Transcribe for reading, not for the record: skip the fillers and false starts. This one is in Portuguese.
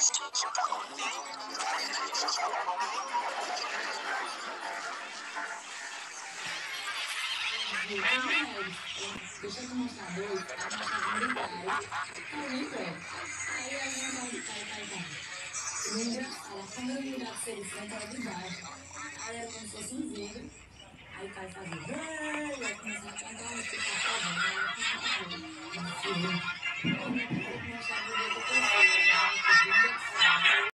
Deixa eu te mostrar dois, ela tá fazendo trás, ela nem pode. Aí ela não vai. E engraçado, quando eu virar pra ele frente, ela de baixo. Aí era como se fosse um vidro. Aí o pai fazia, vai começar a cantar uma música, ela ficava,